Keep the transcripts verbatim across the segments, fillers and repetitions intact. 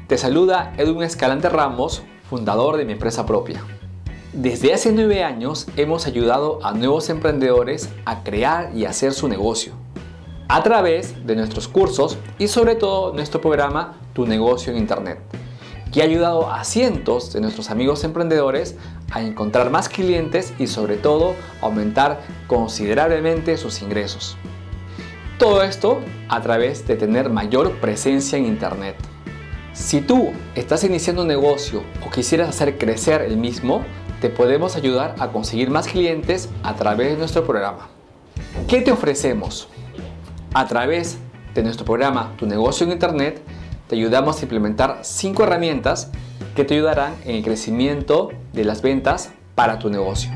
Te saluda Edwin Escalante Ramos, fundador de mi empresa propia. Desde hace nueve años hemos ayudado a nuevos emprendedores a crear y hacer su negocio a través de nuestros cursos y sobre todo nuestro programa Tu Negocio en Internet, que ha ayudado a cientos de nuestros amigos emprendedores a encontrar más clientes y sobre todo aumentar considerablemente sus ingresos. Todo esto a través de tener mayor presencia en Internet. Si tú estás iniciando un negocio o quisieras hacer crecer el mismo, te podemos ayudar a conseguir más clientes a través de nuestro programa. ¿Qué te ofrecemos? A través de nuestro programa Tu Negocio en Internet, te ayudamos a implementar cinco herramientas que te ayudarán en el crecimiento de las ventas para tu negocio.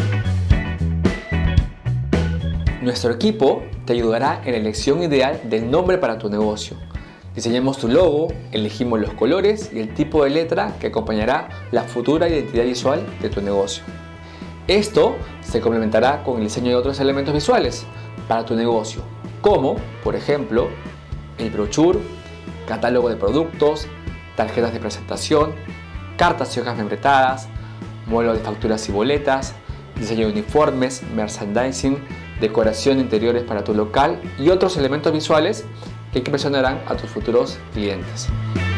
Nuestro equipo te ayudará en la elección ideal del nombre para tu negocio. Diseñamos tu logo, elegimos los colores y el tipo de letra que acompañará la futura identidad visual de tu negocio. Esto se complementará con el diseño de otros elementos visuales para tu negocio, como, por ejemplo, el brochure, catálogo de productos, tarjetas de presentación, cartas y hojas membretadas, modelo de facturas y boletas, diseño de uniformes, merchandising, decoración de interiores para tu local y otros elementos visuales que impresionarán a tus futuros clientes.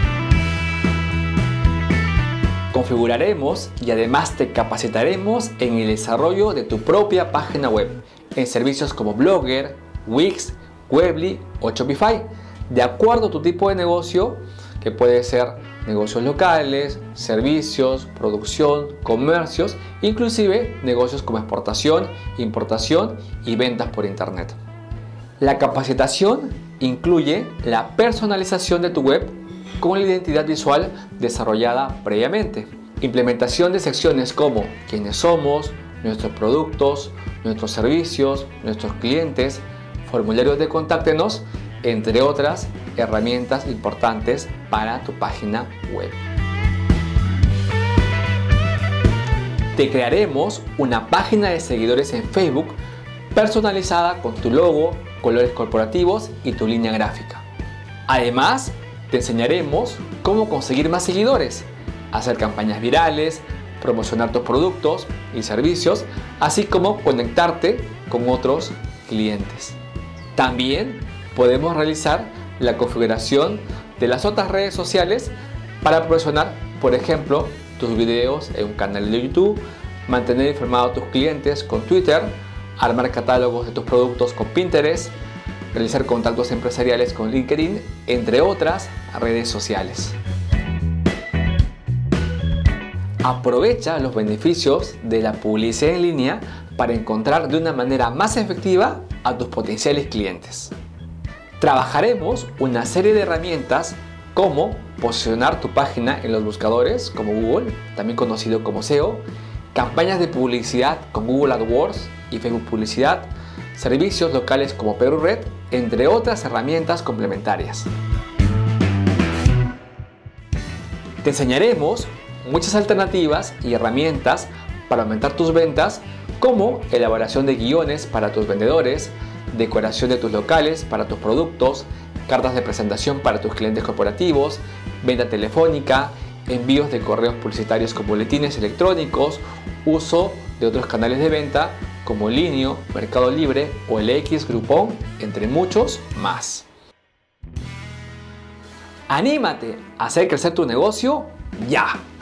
Configuraremos y además te capacitaremos en el desarrollo de tu propia página web en servicios como Blogger, Wix, Weebly o Shopify, de acuerdo a tu tipo de negocio, que puede ser negocios locales, servicios, producción, comercios, inclusive negocios como exportación, importación y ventas por internet. La capacitación incluye la personalización de tu web con la identidad visual desarrollada previamente, implementación de secciones como quiénes somos, nuestros productos, nuestros servicios, nuestros clientes, formularios de contáctenos, entre otras herramientas importantes para tu página web. Te crearemos una página de seguidores en Facebook personalizada con tu logo, colores corporativos y tu línea gráfica. Además, te enseñaremos cómo conseguir más seguidores, hacer campañas virales, promocionar tus productos y servicios, así como conectarte con otros clientes. También podemos realizar la configuración de las otras redes sociales para promocionar, por ejemplo, tus videos en un canal de YouTube, mantener informados a tus clientes con Twitter, armar catálogos de tus productos con Pinterest, realizar contactos empresariales con LinkedIn, entre otras redes sociales. Aprovecha los beneficios de la publicidad en línea para encontrar de una manera más efectiva a tus potenciales clientes. Trabajaremos una serie de herramientas como posicionar tu página en los buscadores como Google, también conocido como S E O, campañas de publicidad con Google AdWords y Facebook Publicidad, servicios locales como Perú Red, entre otras herramientas complementarias. Te enseñaremos muchas alternativas y herramientas para aumentar tus ventas, como elaboración de guiones para tus vendedores, decoración de tus locales para tus productos, cartas de presentación para tus clientes corporativos, venta telefónica, envíos de correos publicitarios con boletines electrónicos, uso de otros canales de venta como Linio, Mercado Libre o el X Groupon, entre muchos más. ¡Anímate a hacer crecer tu negocio ya!